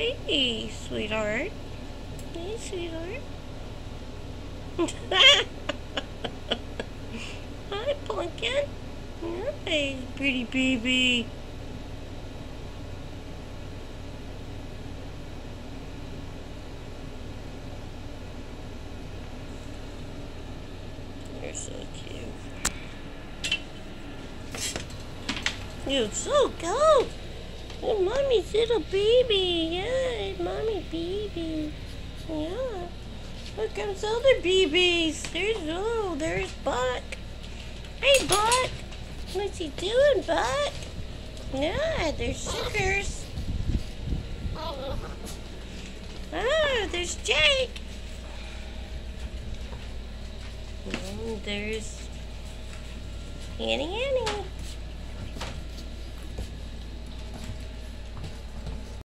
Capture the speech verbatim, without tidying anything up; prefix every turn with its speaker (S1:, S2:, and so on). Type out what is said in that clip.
S1: Hey, sweetheart. Hey, sweetheart. Hi, Pumpkin. Hi, pretty baby. You're so cute. You're so cold. Oh, mommy's little baby. Yeah, mommy baby. Yeah. Here comes other babies. There's, oh, there's Buck. Hey, Buck. What's he doing, Buck? Yeah, there's Suckers. Ah, there's Jake. And there's Annie Annie.